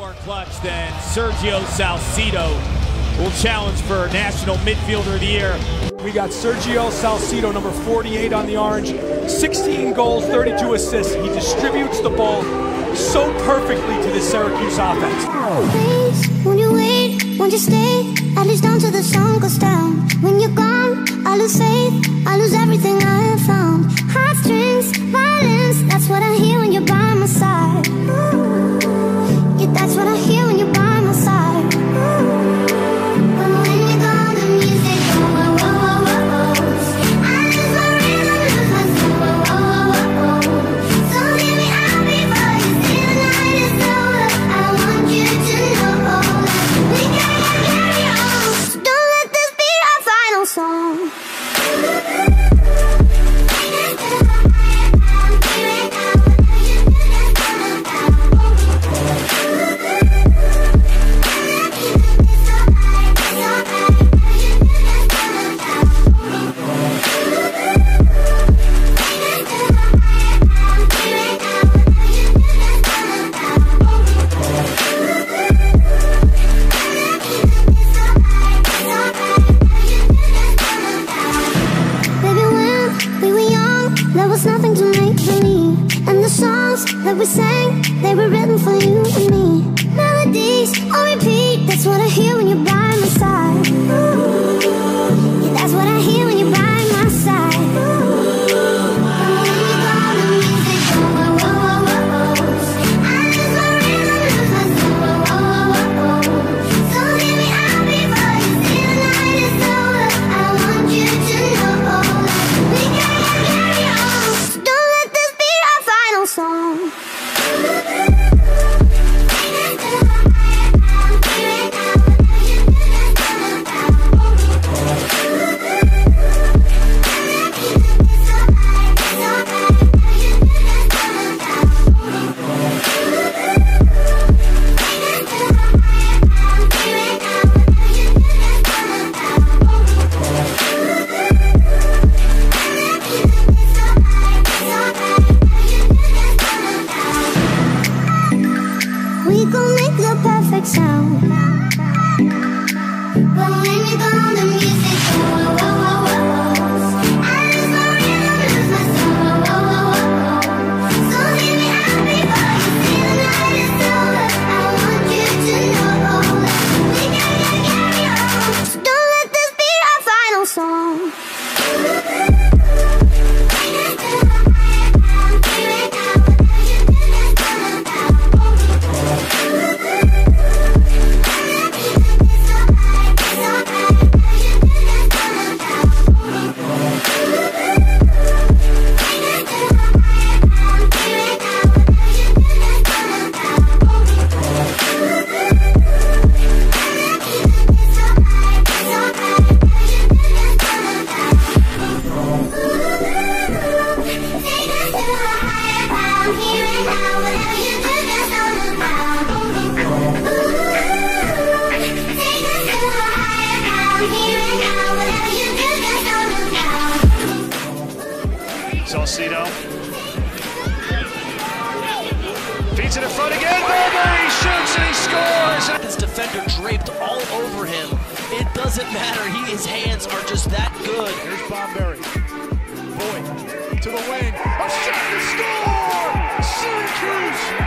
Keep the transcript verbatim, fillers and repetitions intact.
more clutch than Sergio Salcido, will challenge for National Midfielder of the Year. We got Sergio Salcido, number forty-eight on the orange, sixteen goals, thirty-two assists. He distributes the ball so perfectly to the Syracuse offense. Please, won't you wait, won't you stay, at least until the sun goes down. When you're gone, I lose faith, I lose everything I have found. Heartstrings, violence, that's what I hear when you're by my side. Yeah, that's what I hear when you're by my side. But when you're gone, the music goes, whoa, whoa, whoa, whoa. I lose my rhythm, lose my soul, whoa, whoa, whoa, whoa. So hear me out before you see the night is over. I want you to know that we gotta carry on. So don't let this be our final song. Nothing to make believe, and the songs that we sang, they were written for you and me. Melodies on repeat, that's what I hear when you're by my side. Yeah, that's what I hear when you're by my side. When you're gone, the music goes, whoa, whoa, whoa, whoa. I lose my rhythm, lose my soul, whoa, whoa, whoa, whoa. So hear me out before you see the night is over. I want you to know that we gotta carry on. Don't let this be our final song. We gon' make the perfect sound. But when you're gone, the music goes, whoa, whoa, whoa, whoa. I lose my rhythm, lose my soul, whoa, whoa, whoa, whoa. So hear me out before you see the night is over. I want you to know that we gotta carry on. So don't let this be our final song. Salcido feeds it in front again. Burberry shoots and he scores. His defender draped all over him. It doesn't matter. He, his hands are just that good. Here's Bomberry. Boyd to the wing. A shot to score! Syracuse